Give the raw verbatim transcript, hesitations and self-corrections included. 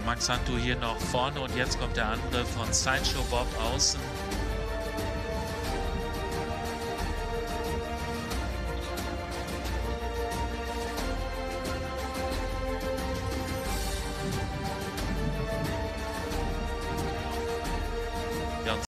Max Santo hier noch vorne und jetzt kommt der Angriff von Sideshow Bob außen.